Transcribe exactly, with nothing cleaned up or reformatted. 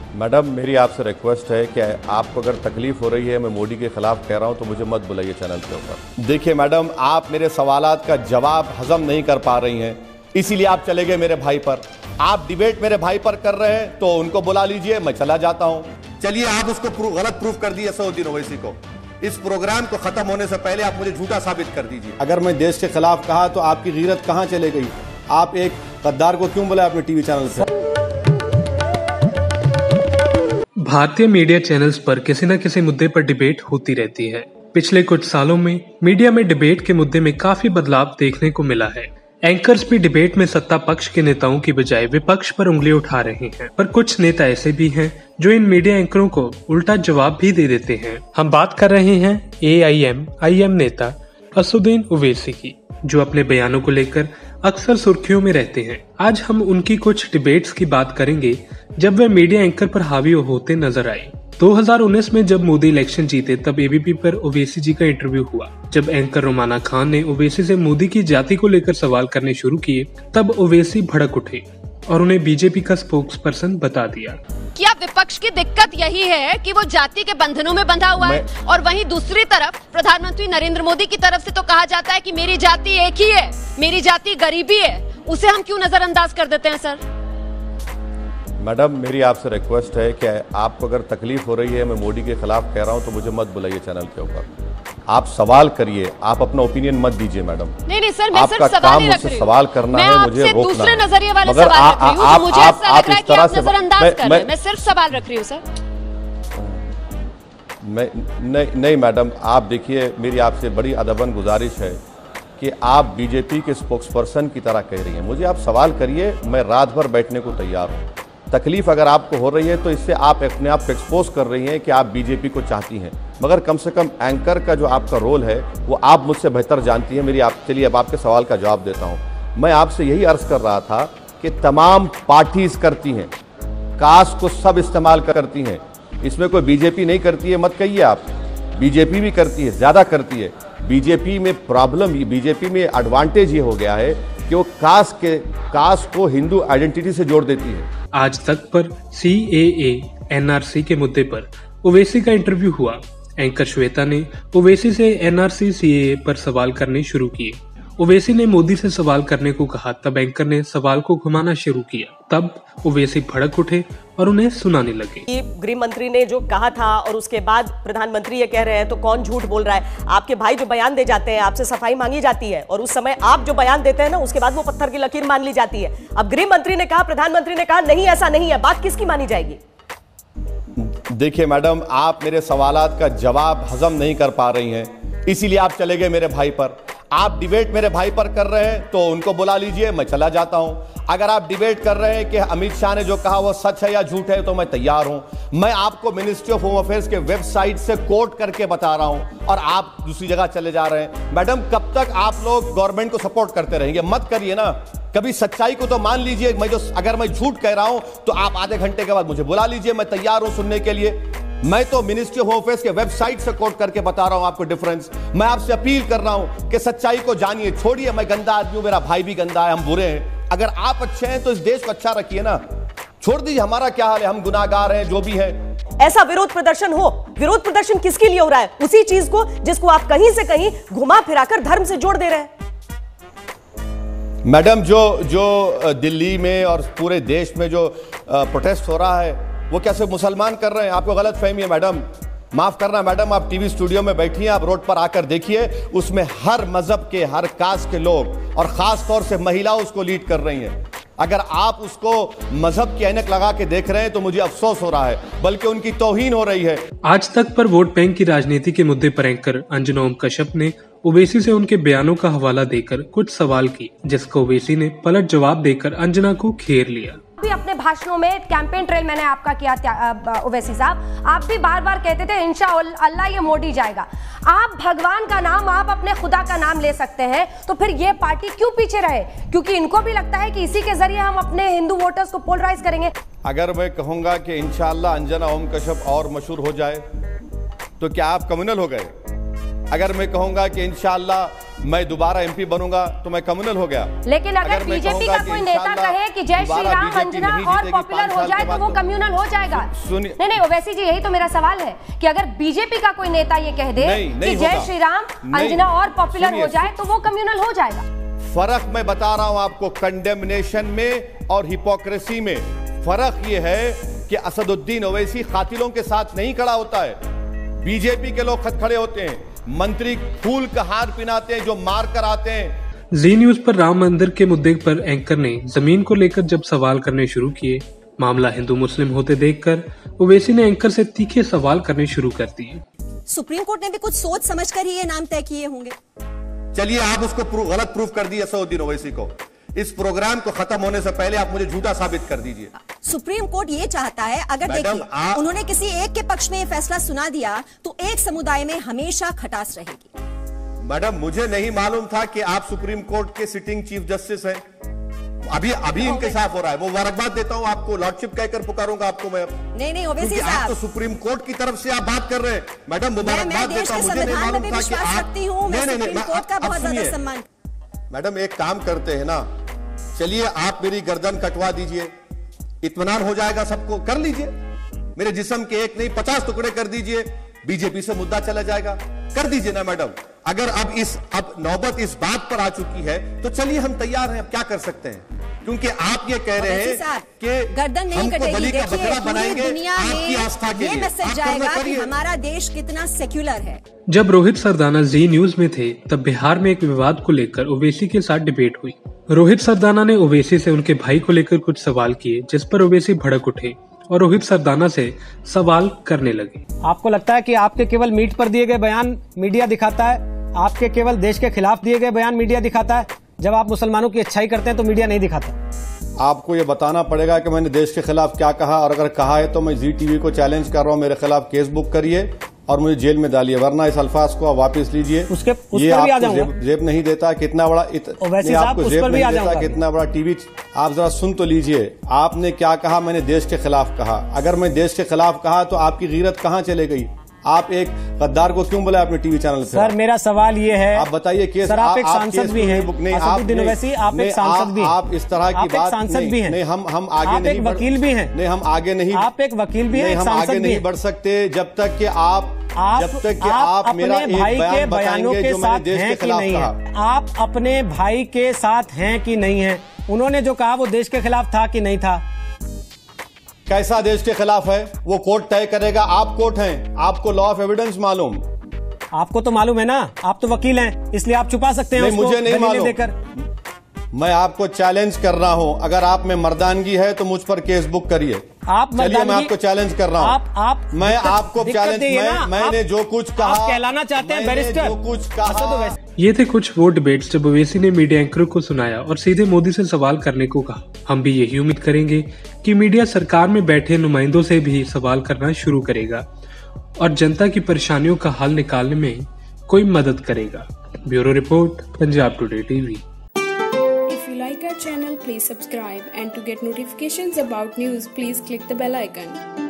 Madam, मेरी आपसे request है कि आपको अगर तकलीफ हो रही है, मैं मोदी के खिलाफ कह रहा हूं, तो मुझे मत बुलाइए चैनल के ऊपर। देखिए मैडम, आप मेरे सवालात का जवाब हजम नहीं कर पा रही हैं, इसीलिए आप चले गए मेरे भाई पर। आप डिबेट मेरे भाई पर कर रहे हैं तो उनको बुला लीजिए, मैं चला जाता हूं। चलिए, आप उसको प्रू, गलत प्रूफ कर दिए असदुद्दीन ओवैसी को। इस प्रोग्राम को खत्म होने से पहले आप मुझे झूठा साबित कर दीजिए। अगर मैं देश के खिलाफ कहा तो आपकी गीरत कहां चले गई? आप एक गद्दार को क्यों बुलाया अपने टीवी चैनल से? भारतीय मीडिया चैनल्स पर किसी न किसी मुद्दे पर डिबेट होती रहती है। पिछले कुछ सालों में मीडिया में डिबेट के मुद्दे में काफी बदलाव देखने को मिला है। एंकर्स भी डिबेट में सत्ता पक्ष के नेताओं की बजाय विपक्ष पर उंगली उठा रहे हैं, पर कुछ नेता ऐसे भी हैं जो इन मीडिया एंकरों को उल्टा जवाब भी दे देते हैं। हम बात कर रहे हैं ए आई एम आई एम नेता असदुद्दीन ओवैसी की, जो अपने बयानों को लेकर अक्सर सुर्खियों में रहते हैं। आज हम उनकी कुछ डिबेट्स की बात करेंगे जब वे मीडिया एंकर पर हावी होते नजर आए। दो हज़ार उन्नीस में जब मोदी इलेक्शन जीते तब ए बी पी पर ओवैसी जी का इंटरव्यू हुआ। जब एंकर रोमाना खान ने ओवैसी से मोदी की जाति को लेकर सवाल करने शुरू किए, तब ओवैसी भड़क उठे और उन्हें बी जे पी का स्पोक्स पर्सन बता दिया। क्या विपक्ष की दिक्कत यही है कि वो जाति के बंधनों में बंधा हुआ है, और वहीं दूसरी तरफ प्रधानमंत्री नरेंद्र मोदी की तरफ से तो कहा जाता है कि मेरी जाति एक ही है, मेरी जाति गरीबी है, उसे हम क्यों नजरअंदाज कर देते हैं? सर मैडम, मेरी आपसे रिक्वेस्ट है कि आपको अगर तकलीफ हो रही है, मैं मोदी के खिलाफ कह रहा हूं, तो मुझे मत बुलाइए चैनल के ऊपर। आप सवाल करिए, आप अपना ओपिनियन मत दीजिए मैडम। नहीं नहीं सर, मैं आपका सिर्फ काम मुझसे सवाल करना है, मुझे रोकना दूसरे है। नजरिए वाले मगर सवाल रख रही हूं, तो मुझे ऐसा लग रहा है कि आप से नजरअंदाज कर रहे हैं। मैं सिर्फ सवाल रख रही हूं सर। मैं नहीं नहीं मैडम, आप देखिए, मेरी आपसे बड़ी अदबन गुजारिश है कि आप बीजेपी के स्पोक्सपर्सन की तरह कह रही हैं। मुझे आप सवाल करिए, मैं रात भर बैठने को तैयार हूँ। तकलीफ अगर आपको हो रही है तो इससे आप अपने आप को एक्सपोज कर रही हैं कि आप बीजेपी को चाहती हैं, मगर कम से कम एंकर का जो आपका रोल है वो आप मुझसे बेहतर जानती हैं। मेरी आप चलिए अब आपके सवाल का जवाब देता हूं। मैं आपसे यही अर्ज कर रहा था कि तमाम पार्टीज करती हैं, कास्ट को सब इस्तेमाल करती हैं, इसमें कोई बीजेपी नहीं करती है मत कहिए आप। बीजेपी भी करती है, ज्यादा करती है। बीजेपी में प्रॉब्लम, बीजेपी में एडवांटेज ये हो गया है कि वो कास्ट के कास्ट को हिंदू आइडेंटिटी से जोड़ देती है। आज तक पर सी ए ए एन आर सी के मुद्दे पर ओवैसी का इंटरव्यू हुआ। एंकर श्वेता ने ओवैसी से एन आर सी सी ए ए पर सवाल करने शुरू किए। ओवैसी ने मोदी से सवाल करने को कहा, तब एंकर ने सवाल को घुमाना शुरू किया। तब ओवैसी भड़क उठे और उन्हें सुनाने लगे। गृह मंत्री ने जो कहा था और उसके बाद प्रधानमंत्री ये कह रहे हैं, तो कौन झूठ बोल रहा है? आपके भाई जो बयान दे जाते हैं, आपसे सफाई मांगी जाती है, और उस समय आप जो बयान देते हैं ना, उसके बाद वो पत्थर की लकीर मान ली जाती है। अब गृह मंत्री ने कहा, प्रधानमंत्री ने कहा, नहीं ऐसा नहीं है, बात किसकी मानी जाएगी? देखिए मैडम, आप मेरे सवालात का जवाब हजम नहीं कर पा रही हैं, इसीलिए आप चले गए मेरे भाई पर। आप डिबेट मेरे भाई पर कर रहे हैं तो उनको बुला लीजिए, मैं चला जाता हूं। अगर आप डिबेट कर रहे हैं कि अमित शाह ने जो कहा वो सच है या झूठ है, तो मैं तैयार हूं। मैं आपको मिनिस्ट्री ऑफ होम अफेयर्स के वेबसाइट से कोट करके बता रहा हूं, और आप दूसरी जगह चले जा रहे हैं। मैडम, कब तक आप लोग गवर्नमेंट को सपोर्ट करते रहेंगे? मत करिए ना, कभी सच्चाई को तो मान लीजिए। मैं जो अगर मैं झूठ कह रहा हूं तो आप आधे घंटे के बाद मुझे बुला लीजिए, मैं तैयार हूं सुनने के लिए। मैं तो मिनिस्ट्री ऑफ होम अफेयर्स के वेबसाइट से कोट करके बता रहा हूं आपको डिफरेंस। मैं आपसे अपील कर रहा हूं कि सच्चाई को जानिए, छोड़िए। मैं गंदा आदमी हूं, मेरा भाई भी गंदा है, हम बुरे हैं। अगर आप अच्छे हैं तो इस देश को अच्छा रखिए ना, छोड़ दीजिए हमारा क्या हाल है, हम गुनाहगार हैं जो भी है। ऐसा विरोध प्रदर्शन हो, विरोध प्रदर्शन किसके लिए हो रहा है? उसी चीज को जिसको आप कहीं से कहीं घुमा फिराकर धर्म से जोड़ दे रहे हैं। मैडम, जो जो दिल्ली में और पूरे देश में जो प्रोटेस्ट हो रहा है वो कैसे मुसलमान कर रहे हैं? आपको गलत फहमी है मैडम, माफ करना मैडम। आप टीवी स्टूडियो में बैठी हैं, आप रोड पर आकर देखिए, उसमें हर मजहब के, हर कास्ट के लोग और खास तौर से महिलाएं उसको लीड कर रही हैं। अगर आप उसको मजहब की ऐनक लगा के देख रहे हैं तो मुझे अफसोस हो रहा है, बल्कि उनकी तौहीन हो रही है। आज तक पर वोट बैंक की राजनीति के मुद्दे पर एंकर अंजना ओम कश्यप ने ओवैसी से उनके बयानों का हवाला देकर कुछ सवाल की, जिसको ओवैसी ने पलट जवाब देकर अंजना को घेर लिया। भी अपने भाषणों में कैंपेन ट्रेल मैंने आपका किया ओवैसी साहब, आप भी बार बार कहते थे इंशाअल्लाह ये मोदी जाएगा। आप भगवान का नाम, आप अपने खुदा का नाम ले सकते हैं, तो फिर ये पार्टी क्यों पीछे रहे? क्योंकि इनको भी लगता है कि इसी के जरिए हम अपने हिंदू वोटर्स को पोलराइज करेंगे। अगर मैं कहूंगा कि इंशाअल्लाह अंजना ओम कश्यप और मशहूर हो जाए तो क्या आप कम्युनल हो गए? अगर मैं कहूंगा कि इंशाअल्लाह मैं दोबारा एमपी बनूंगा तो मैं कम्युनल हो गया। लेकिन अगर, अगर बीजेपी का कोई नेता कहे कि जय श्री राम अंजना और पॉपुलर हो जाए तो वो कम्युनल हो जाएगा। नहीं नहीं ओवैसी जी, यही तो मेरा सवाल है कि अगर बीजेपी का कोई नेता ये कह दे कि जय श्री राम अंजना और पॉपुलर हो जाए तो वो कम्युनल हो जाएगा। फर्क मैं बता रहा हूं आपको, कंडेमनेशन में और हिपोक्रेसी में फर्क ये है कि असदुद्दीन ओवैसी कातिलों के साथ नहीं खड़ा होता है, बीजेपी के लोग खत खड़े होते हैं, मंत्री फूल का हार पिनाते हैं जो मार कर आते हैं। जी न्यूज पर राम मंदिर के मुद्दे पर एंकर ने जमीन को लेकर जब सवाल करने शुरू किए, मामला हिंदू मुस्लिम होते देखकर ओवैसी ने एंकर से तीखे सवाल करने शुरू कर दिए। सुप्रीम कोर्ट ने भी कुछ सोच समझ कर ही ये नाम तय किए होंगे। चलिए आप उसको प्रू, गलत प्रूफ कर दिए असदुद्दीन ओवैसी को। इस प्रोग्राम को खत्म होने से पहले आप मुझे झूठा साबित कर दीजिए। सुप्रीम कोर्ट ये चाहता है, अगर देखिए आप... उन्होंने किसी एक के पक्ष में ये फैसला सुना दिया तो एक समुदाय में हमेशा खटास रहेगी। मैडम मुझे नहीं मालूम था कि आप सुप्रीम कोर्ट के सिटिंग चीफ जस्टिस हैं। अभी अभी इंकशाफ हो रहा है, वो मुबारकबाद देता हूं आपको, लॉर्डशिप कहकर पुकारूंगा आपको मैं। नहीं नहीं ओवैसी साहब, आप तो सुप्रीम कोर्ट की तरफ से आप बात कर रहे हैं। मैडम मुबारकबाद देता हूं, मुझे नहीं मालूम था कि आप सुप्रीम कोर्ट का बहुत ज्यादा सम्मान। मैडम एक काम करते हैं ना, चलिए आप मेरी गर्दन कटवा दीजिए, इत्मीनान हो जाएगा सबको, कर लीजिए। मेरे जिस्म के एक नहीं पचास टुकड़े कर दीजिए, बीजेपी से मुद्दा चला जाएगा, कर दीजिए ना मैडम। अगर अब इस अब नौबत इस बात पर आ चुकी है तो चलिए हम तैयार हैं, अब क्या कर सकते हैं, क्योंकि आप ये कह रहे हैं कि गर्दन नहीं कटेगी। देखिए पूरी दुनिया आपकी आस्था के ये मैसेज जाएगा कि हमारा देश कितना सेक्युलर है। जब रोहित सरदाना जी न्यूज में थे तब बिहार में एक विवाद को लेकर ओवैसी के साथ डिबेट हुई। रोहित सरदाना ने ओवैसी से उनके भाई को लेकर कुछ सवाल किए, जिस पर ओवैसी भड़क उठे और रोहित सरदाना से सवाल करने लगे। आपको लगता है कि आपके केवल मीट पर दिए गए बयान मीडिया दिखाता है, आपके केवल देश के खिलाफ दिए गए बयान मीडिया दिखाता है, जब आप मुसलमानों की अच्छाई करते हैं तो मीडिया नहीं दिखाता? आपको ये बताना पड़ेगा कि मैंने देश के खिलाफ क्या कहा, और अगर कहा है तो मैं जी टीवी को चैलेंज कर रहा हूँ, मेरे खिलाफ केस बुक करिए और मुझे जेल में डालिए, वरना इस अल्फाज को आप वापस लीजिए। उसके उस ये पर भी आ आपको जेब, जेब नहीं देता कितना बड़ा इत, वैसे आपको जेब नहीं देता कितना बड़ा टीवी। आप जरा सुन तो लीजिए, आपने क्या कहा, मैंने देश के खिलाफ कहा। अगर मैं देश के खिलाफ कहा तो आपकी गीरत कहाँ चले गई? आप एक गद्दार को क्यों बुलाया अपने टीवी चैनल पे? सर मेरा सवाल ये है, आप बताइए केस। सर आप एक सांसद भी हैं, असदुद्दीन ओवैसी आप एक सांसद भी हैं, आप इस तरह की बात सांसद भी हैं, नहीं हम हम आगे नहीं, वकील भी हैं, नहीं हम आगे नहीं, आप एक वकील भी हैं, हम आगे नहीं बढ़ सकते जब तक कि आप जब तक कि आप मेरा एक बयान बताएंगे जो मैंने देश के खिलाफ कहा। आप अपने भाई के साथ हैं कि नहीं है? उन्होंने जो कहा वो देश के खिलाफ था कि नहीं था? कैसा देश के खिलाफ है वो कोर्ट तय करेगा। आप कोर्ट हैं, आपको लॉ ऑफ एविडेंस मालूम। आपको तो मालूम है ना, आप तो वकील हैं, इसलिए आप छुपा सकते हैं। नहीं, मुझे नहीं मालूम। देकर मैं आपको चैलेंज कर रहा हूं, अगर आप में मर्दानगी है तो मुझ पर केस बुक करिए। आप चलिए मैं आपको चैलेंज कर रहा हूं। आप आप मैं आपको चैलेंज मैं, मैंने जो कुछ कहा, आप कहलाना चाहते हैं बैरिस्टर, जो कुछ कहा। ये थे कुछ वो डिबेट्स जब ओवैसी ने मीडिया एंकरों को सुनाया और सीधे मोदी से सवाल करने को कहा। हम भी यही उम्मीद करेंगे कि मीडिया सरकार में बैठे नुमाइंदों से भी सवाल करना शुरू करेगा और जनता की परेशानियों का हल निकालने में कोई मदद करेगा। Bureau report, Punjab today TV. If you like our channel, please subscribe, and to get notifications about news, please click the bell icon.